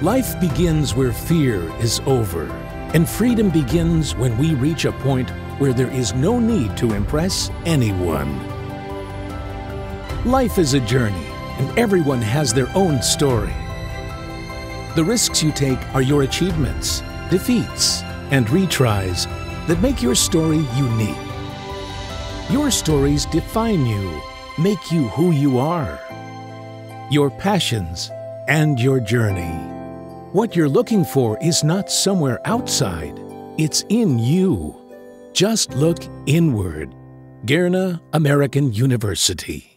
Life begins where fear is over, and freedom begins when we reach a point where there is no need to impress anyone. Life is a journey, and everyone has their own story. The risks you take are your achievements, defeats, and retries that make your story unique. Your stories define you, make you who you are, your passions, and your journey. What you're looking for is not somewhere outside, it's in you. Just look inward. Girne American University.